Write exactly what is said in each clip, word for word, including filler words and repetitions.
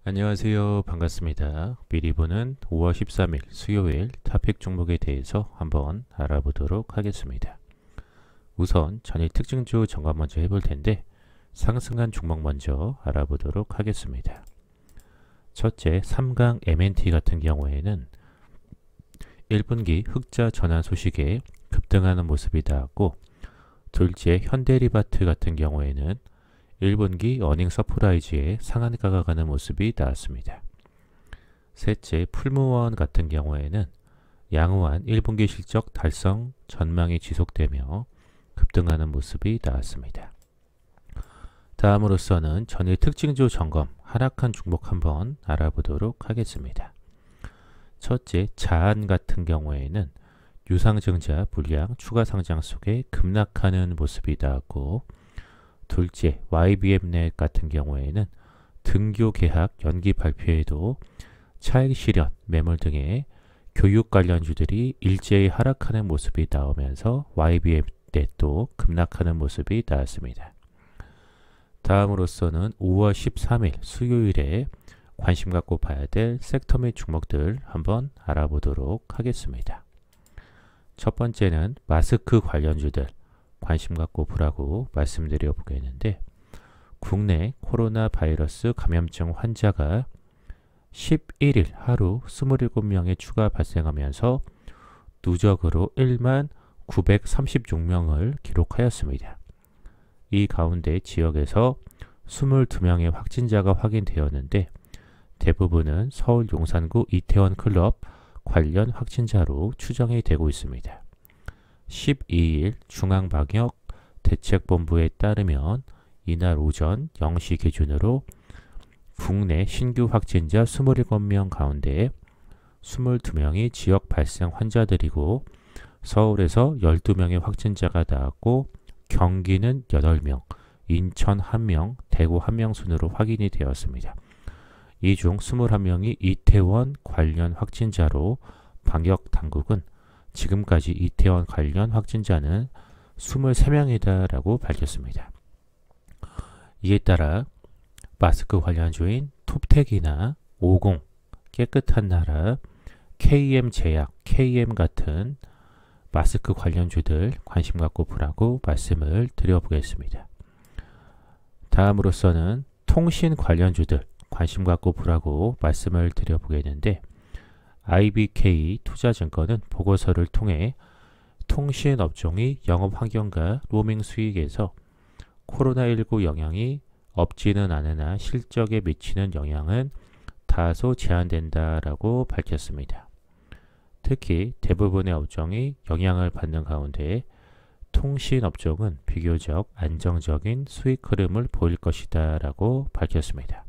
안녕하세요. 반갑습니다. 미리 보는 오월 십삼일 수요일 토픽 종목에 대해서 한번 알아보도록 하겠습니다. 우선 전일 특징주 점검 먼저 해볼 텐데 상승한 종목 먼저 알아보도록 하겠습니다. 첫째, 삼강 엠엔티 같은 경우에는 일 분기 흑자 전환 소식에 급등하는 모습이 나왔고, 둘째, 현대리바트 같은 경우에는 일 분기 어닝 서프라이즈에 상한가가 가는 모습이 나왔습니다. 셋째, 풀무원 같은 경우에는 양호한 일 분기 실적 달성 전망이 지속되며 급등하는 모습이 나왔습니다. 다음으로서는 전일 특징주 점검 하락한 종목 한번 알아보도록 하겠습니다. 첫째, 자안 같은 경우에는 유상증자 물량 추가 상장 속에 급락하는 모습이 나왔고, 둘째, 와이비엠넷 같은 경우에는 등교 계약 연기 발표에도 차익 실현, 매물 등의 교육 관련주들이 일제히 하락하는 모습이 나오면서 와이비엠넷도 급락하는 모습이 나왔습니다. 다음으로서는 오월 십삼일 수요일에 관심 갖고 봐야 될 섹터 및 종목들 한번 알아보도록 하겠습니다. 첫 번째는 마스크 관련주들 관심 갖고 보라고 말씀드려 보겠는데, 국내 코로나 바이러스 감염증 환자가 십일일 하루 이십칠 명의 추가 발생하면서 누적으로 일만 구백삼십육 명을 기록하였습니다. 이 가운데 지역에서 이십이 명의 확진자가 확인되었는데 대부분은 서울 용산구 이태원 클럽 관련 확진자로 추정이 되고 있습니다. 십이일 중앙방역대책본부에 따르면 이날 오전 영 시 기준으로 국내 신규 확진자 이십칠 명 가운데 이십이 명이 지역 발생 환자들이고, 서울에서 십이 명의 확진자가 나왔고 경기는 여덟 명, 인천 한 명, 대구 한 명 순으로 확인이 되었습니다. 이 중 이십일 명이 이태원 관련 확진자로 방역당국은 지금까지 이태원 관련 확진자는 이십삼 명이다 라고 밝혔습니다. 이에 따라 마스크 관련주인 톱텍이나 오공, 깨끗한 나라, 케이엠제약, 케이엠 같은 마스크 관련주들 관심 갖고 보라고 말씀을 드려보겠습니다. 다음으로서는 통신 관련주들 관심 갖고 보라고 말씀을 드려보겠는데, 아이비케이 투자증권은 보고서를 통해 통신 업종이 영업 환경과 로밍 수익에서 코로나 십구 영향이 없지는 않으나 실적에 미치는 영향은 다소 제한된다라고 밝혔습니다. 특히 대부분의 업종이 영향을 받는 가운데 통신 업종은 비교적 안정적인 수익 흐름을 보일 것이다 라고 밝혔습니다.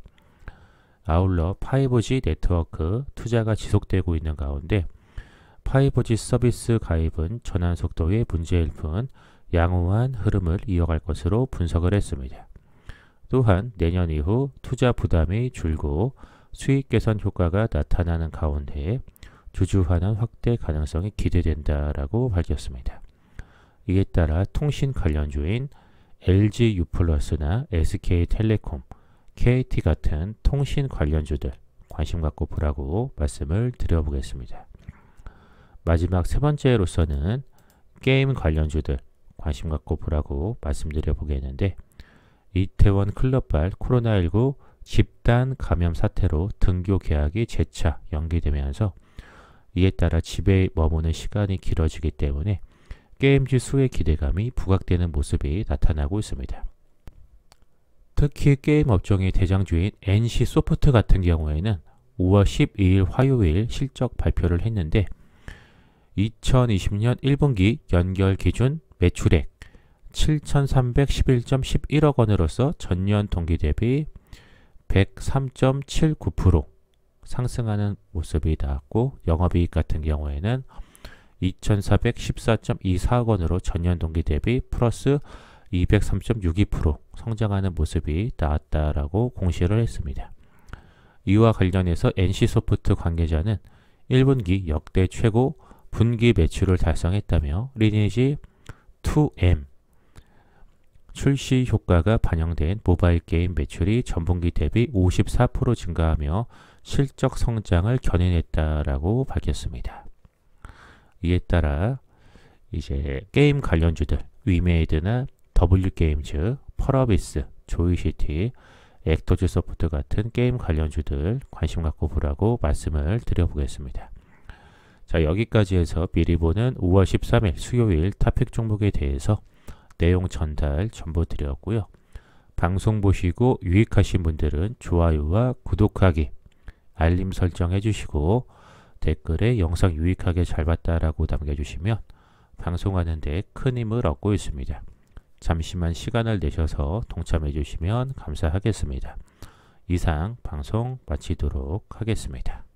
아울러 파이브지 네트워크 투자가 지속되고 있는 가운데 파이브지 서비스 가입은 전환 속도의 문제일 뿐 양호한 흐름을 이어갈 것으로 분석을 했습니다. 또한 내년 이후 투자 부담이 줄고 수익 개선 효과가 나타나는 가운데 주주환원 확대 가능성이 기대된다라고 밝혔습니다. 이에 따라 통신 관련주인 엘지유플러스나 에스케이텔레콤, 케이티 같은 통신 관련주들 관심 갖고 보라고 말씀을 드려보겠습니다. 마지막 세 번째로서는 게임 관련주들 관심 갖고 보라고 말씀드려 보겠는데, 이태원 클럽발 코로나 십구 집단 감염 사태로 등교 계약이 재차 연기되면서 이에 따라 집에 머무는 시간이 길어지기 때문에 게임지 수의 기대감이 부각되는 모습이 나타나고 있습니다. 특히 게임 업종의 대장주인 엔씨소프트 같은 경우에는 오월 십이일 화요일 실적 발표를 했는데, 이천이십년 일 분기 연결 기준 매출액 칠천삼백십일 점 일억 원으로서 전년 동기 대비 백삼 점 칠구 퍼센트 상승하는 모습이 나왔고, 영업이익 같은 경우에는 이천사백십사 점 이사억 원으로 전년 동기 대비 플러스 이백삼 점 육이 퍼센트 성장하는 모습이 나왔다라고 공시를 했습니다. 이와 관련해서 엔씨소프트 관계자는 일 분기 역대 최고 분기 매출을 달성했다며 리니지 투 엠 출시 효과가 반영된 모바일 게임 매출이 전분기 대비 오십사 퍼센트 증가하며 실적 성장을 견인했다라고 밝혔습니다. 이에 따라 이제 게임 관련주들 위메이드나 더블유게임즈, 펄어비스, 조이시티, 액터즈 소프트 같은 게임 관련주들 관심 갖고 보라고 말씀을 드려보겠습니다. 자, 여기까지 해서 미리 보는 오월 십삼일 수요일 토픽 종목에 대해서 내용 전달 전부 드렸고요. 방송 보시고 유익하신 분들은 좋아요와 구독하기, 알림 설정 해주시고 댓글에 영상 유익하게 잘 봤다라고 남겨주시면 방송하는 데 큰 힘을 얻고 있습니다. 잠시만 시간을 내셔서 동참해 주시면 감사하겠습니다. 이상 방송 마치도록 하겠습니다.